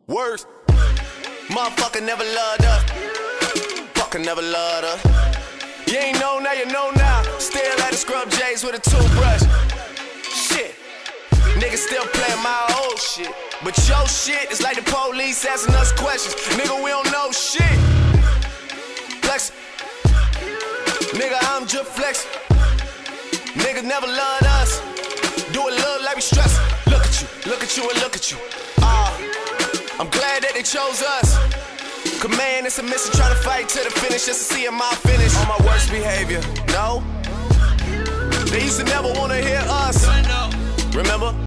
Worse. Motherfucker never loved her. Fucker never loved her. You ain't know now, you know now. Still at the scrub J's with a toothbrush. Shit. Niggas still playing my old shit. But your shit is like the police asking us questions. Nigga, we don't know shit. Flex. Nigga, I'm just flexing. Niggas never loved us. Do it look like we stressing. Look at you, look at you, and look at you. I'm glad that they chose us. Cause man, it's a mission trying to fight to the finish just to see my finish. On my worst behavior, no. They used to never wanna hear us. Remember?